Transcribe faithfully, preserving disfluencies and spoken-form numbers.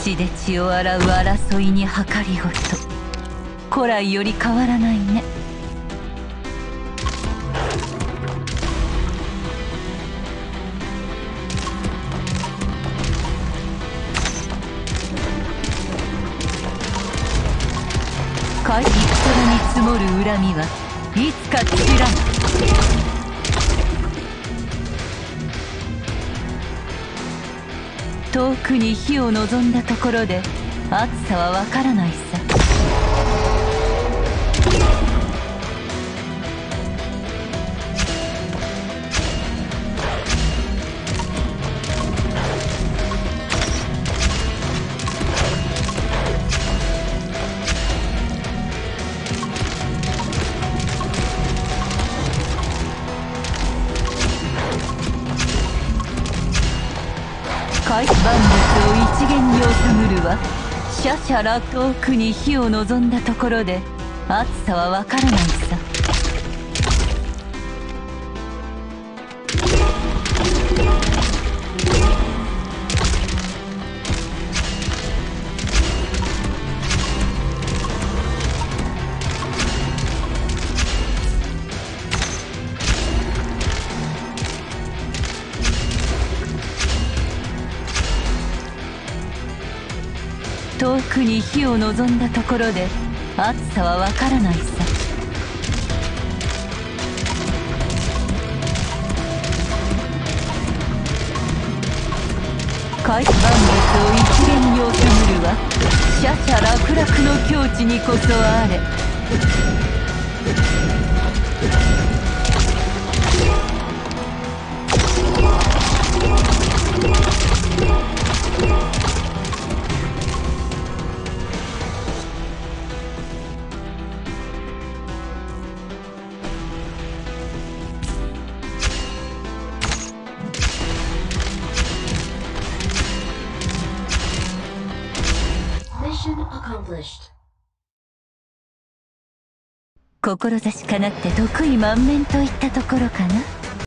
血で血を洗う争いに計りごと、古来より変わらないね。海戦に積もる恨みはいつか散らぬ。遠くに火を望んだところで熱さはわからないさ。海万物を一元に収むるはシャシャラ遠くに火を望んだところで熱さはわからないさ。遠くに火を望んだところで熱さはわからないさ。海万物を一元に収むるはシャシャ楽々の境地にこそあれ。志かなって得意満面といったところかな。